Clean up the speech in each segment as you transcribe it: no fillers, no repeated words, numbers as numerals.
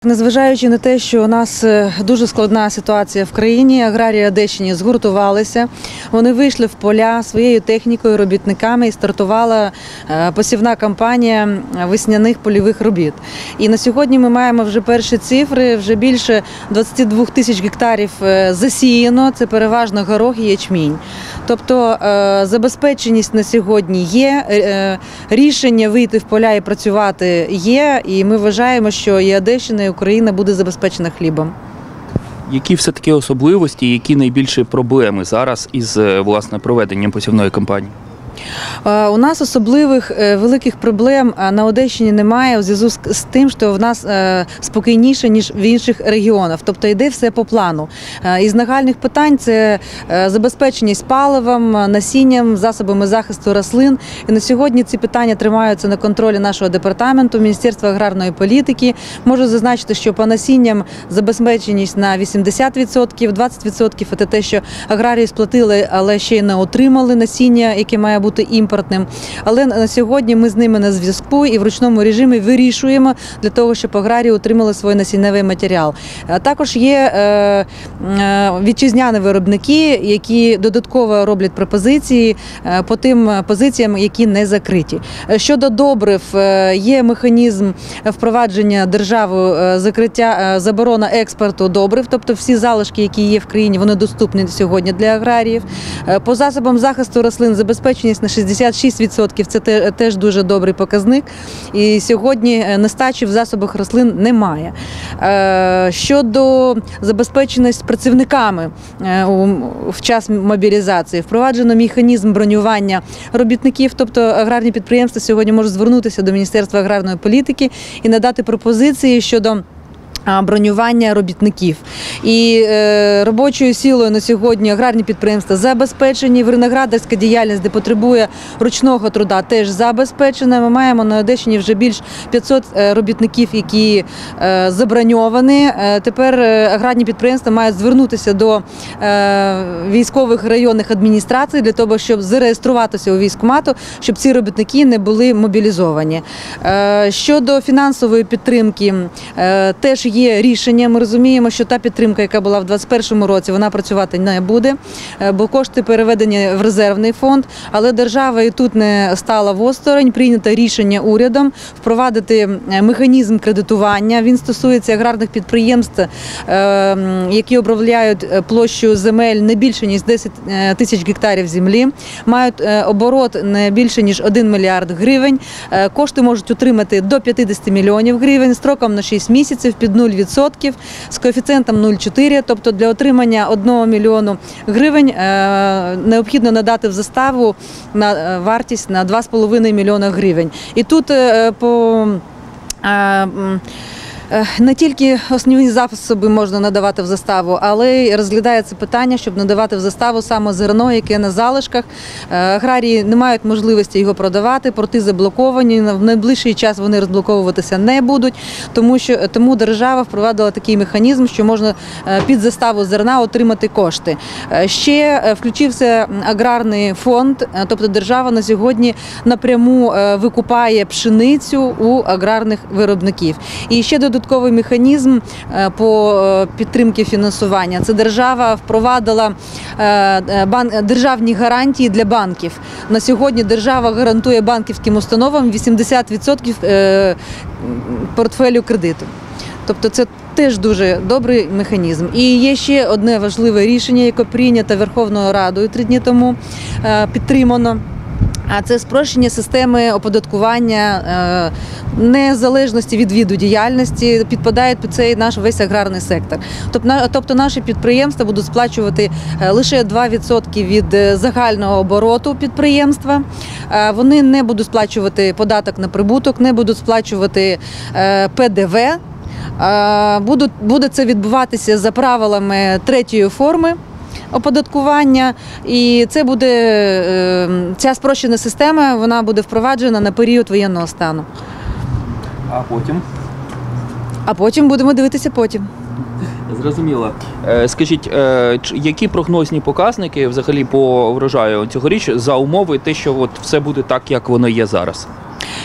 Незважаючи на те, що у нас дуже складна ситуація в країні, аграрії Одещини згуртувалися, вони вийшли в поля своєю технікою, робітниками і стартувала посівна кампанія весняних польових робіт. І на сьогодні ми маємо вже перші цифри, вже більше 22 тисяч гектарів засіяно, це переважно горох і ячмінь. Тобто забезпеченість на сьогодні є, рішення вийти в поля і працювати є, і ми вважаємо, що і Одещина, і Україна буде забезпечена хлібом. Які все-таки особливості, які найбільші проблеми зараз із, власне, проведенням посівної кампанії? У нас особливих великих проблем на Одещині немає у зв'язку з тим, що в нас спокійніше, ніж в інших регіонах. Тобто йде все по плану. Із нагальних питань це забезпеченість паливом, насінням, засобами захисту рослин. І на сьогодні ці питання тримаються на контролі нашого департаменту, Міністерства аграрної політики. Можу зазначити, що по насінням забезпеченість на 80%, 20% – це те, що аграрії сплатили, але ще й не отримали насіння, яке має бути імпортним. Але на сьогодні ми з ними на зв'язку і в ручному режимі вирішуємо для того, щоб аграрії отримали свій насінневий матеріал. Також є вітчизняні виробники, які додатково роблять пропозиції по тим позиціям, які не закриті. Щодо добрив, є механізм впровадження державою закриття, заборона експорту добрив, тобто всі залишки, які є в країні, вони доступні сьогодні для аграріїв. По засобам захисту рослин забезпеченість на 66% – це теж дуже добрий показник. І сьогодні нестачі в засобах рослин немає. Щодо забезпеченості працівниками в час мобілізації, впроваджено механізм бронювання робітників, тобто аграрні підприємства сьогодні можуть звернутися до Міністерства аграрної політики і надати пропозиції щодо бронювання робітників. І робочою силою на сьогодні аграрні підприємства забезпечені, виноградарська діяльність, де потребує ручного труда, теж забезпечена. Ми маємо на Одещині вже більш 500 робітників, які заброньовані. Тепер аграрні підприємства мають звернутися до військових районних адміністрацій для того, щоб зареєструватися у військкомату, щоб ці робітники не були мобілізовані. Щодо фінансової підтримки, теж є рішення. Ми розуміємо, що та підтримка, яка була в 2021 році, вона працювати не буде, бо кошти переведені в резервний фонд, але держава і тут не стала осторонь. Прийнято рішення урядом впровадити механізм кредитування. Він стосується аграрних підприємств, які обробляють площу земель не більше, ніж 10 тисяч гектарів землі, мають оборот не більше, ніж 1 мільярд гривень. Кошти можуть отримати до 50 мільйонів гривень, строком на 6 місяців, під 0%, з коефіцієнтом 0,4, тобто для отримання 1 мільйону гривень необхідно надати в заставу на вартість на 2,5 мільйона гривень. І тут не тільки основні засоби можна надавати в заставу, але й розглядається питання, щоб надавати в заставу саме зерно, яке на залишках. Аграрії не мають можливості його продавати, порти заблоковані, в найближчий час вони розблоковуватися не будуть, тому держава впровадила такий механізм, що можна під заставу зерна отримати кошти. Ще включився аграрний фонд, тобто держава на сьогодні напряму викупає пшеницю у аграрних виробників. І ще додатковий механізм по підтримці фінансування. Це держава впровадила державні гарантії для банків. На сьогодні держава гарантує банківським установам 80% портфелю кредиту. Тобто це теж дуже добрий механізм. І є ще одне важливе рішення, яке прийнято Верховною Радою 3 дні тому, підтримано. А це спрощення системи оподаткування незалежності від виду діяльності, підпадає під цей наш весь аграрний сектор. Тобто наші підприємства будуть сплачувати лише 2% від загального обороту підприємства. Вони не будуть сплачувати податок на прибуток, не будуть сплачувати ПДВ. Буде це відбуватися за правилами третьої форми оподаткування, і це буде, ця спрощена система, вона буде впроваджена на період воєнного стану. А потім? А потім будемо дивитися потім. Зрозуміло. Скажіть, які прогнозні показники взагалі по врожаю цьогоріч за умови те, що от все буде так, як воно є зараз?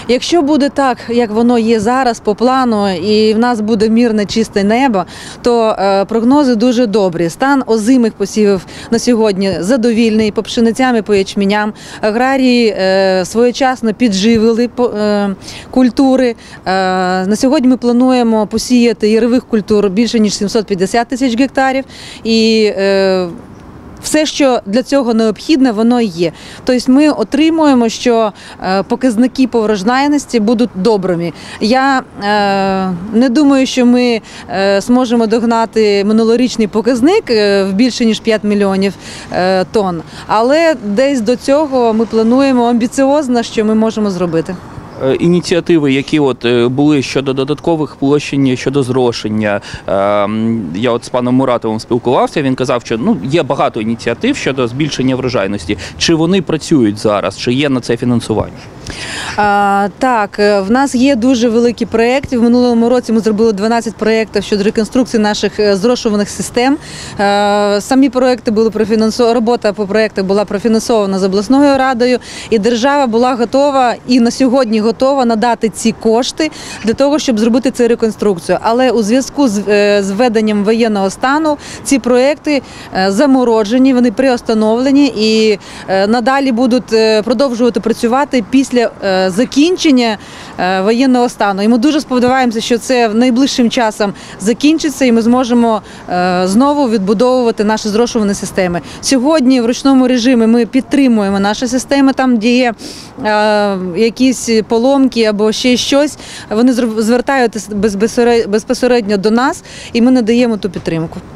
Якщо буде так, як воно є зараз по плану, і в нас буде мирне чисте небо, то прогнози дуже добрі. Стан озимих посівів на сьогодні задовільний по пшеницям і по ячменям. Аграрії своєчасно підживили культури. На сьогодні ми плануємо посіяти ярових культур більше ніж 750 тисяч гектарів. І все, що для цього необхідне, воно є. Тобто ми отримуємо, що показники по врожайності будуть добрими. Я не думаю, що ми зможемо догнати минулорічний показник в більше ніж 5 мільйонів тонн, але десь до цього ми плануємо амбіціозно, що ми можемо зробити. Ініціативи, які були щодо додаткових площень, щодо зрошення. Я з паном Муратовим спілкувався, він казав, що є багато ініціатив щодо збільшення врожайності. Чи вони працюють зараз, чи є на це фінансування? Так, в нас є дуже великі проєкти. В минулому році ми зробили 12 проєктів щодо реконструкції наших зрошувальних систем. Самі проєкти були робота по проєктах була профінансована з обласною радою, і держава була готова і на сьогодні готова надати ці кошти для того, щоб зробити цю реконструкцію. Але у зв'язку з введенням воєнного стану ці проєкти заморожені, вони приостановлені і надалі будуть продовжувати працювати після закінчення воєнного стану. І ми дуже сподіваємося, що це найближчим часом закінчиться і ми зможемо знову відбудовувати наші зрошувальні системи. Сьогодні в ручному режимі ми підтримуємо наші системи, там, де є якісь поломки або ще щось, вони звертаються безпосередньо до нас і ми надаємо ту підтримку.